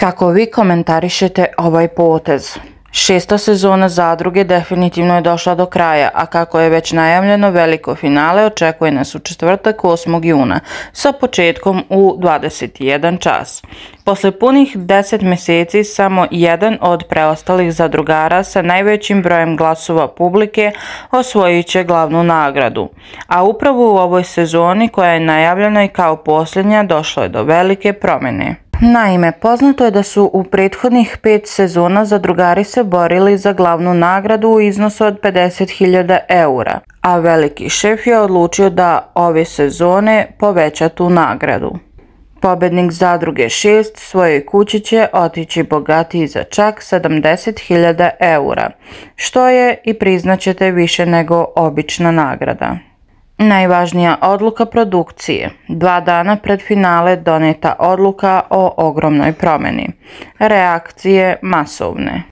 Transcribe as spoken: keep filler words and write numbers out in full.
Kako vi komentarišete ovaj potez? Šesta sezona Zadruge definitivno je došla do kraja, a kako je već najavljeno, veliko finale očekuje nas u četvrtak osmog juna sa početkom u dvadeset jedan čas. Posle punih deset mjeseci samo jedan od preostalih zadrugara sa najvećim brojem glasova publike osvojit će glavnu nagradu, a upravo u ovoj sezoni koja je najavljena i kao posljednja došlo je do velike promjene. Naime, poznato je da su u prethodnih pet sezona zadrugari se borili za glavnu nagradu u iznosu od pedeset hiljada eura, a veliki šef je odlučio da ove sezone poveća tu nagradu. Pobednik Zadruge šest svojoj kući će otići bogatiji za čak sedamdeset hiljada eura, što je, i priznaćete, više nego obična nagrada. Najvažnija odluka produkcije. Dva dana pred finale doneta odluka o ogromnoj promjeni. Reakcije masovne.